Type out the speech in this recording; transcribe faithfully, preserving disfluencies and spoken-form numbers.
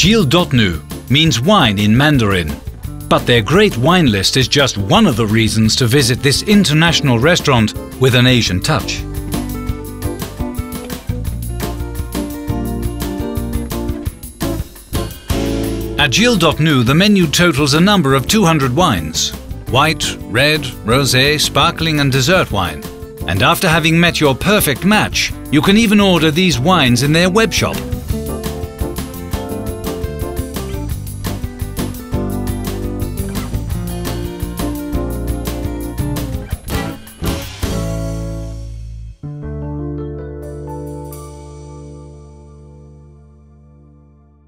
Jiu dot N U means wine in Mandarin. But their great wine list is just one of the reasons to visit this international restaurant with an Asian touch. At Jiu dot N U, the menu totals a number of two hundred wines: white, red, rosé, sparkling and dessert wine. And after having met your perfect match, you can even order these wines in their webshop.